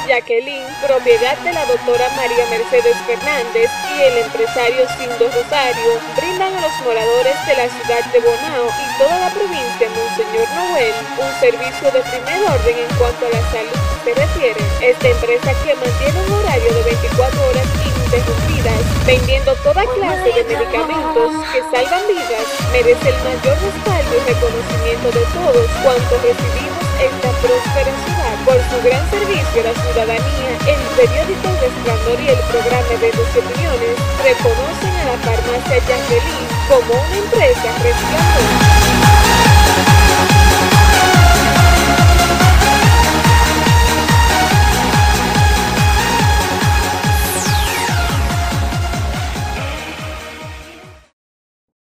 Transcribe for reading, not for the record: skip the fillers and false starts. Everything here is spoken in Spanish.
Jacqueline, propiedad de la doctora María Mercedes Fernández, y el empresario Cindo Rosario, brindan a los moradores de la ciudad de Bonao y toda la provincia Monseñor Noel un servicio de primer orden en cuanto a la salud se refiere. Esta empresa, que mantiene un horario de 24 horas ininterrumpidas, vendiendo toda clase de medicamentos que salvan vidas, merece el mayor respaldo y reconocimiento de todos cuantos recibimos esta próspera ciudad. Por su gran servicio a la ciudadanía, el periódico El Resplandor y el programa de 12 Opiniones reconocen a la farmacia Jacqueline como una empresa resplandor.